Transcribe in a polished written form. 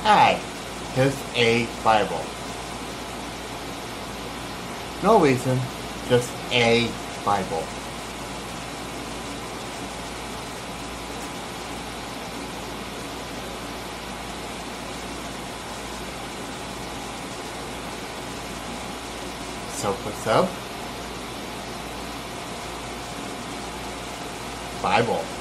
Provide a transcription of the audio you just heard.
Hi, here's a Bible. No reason, just a Bible. So what's up? Bible.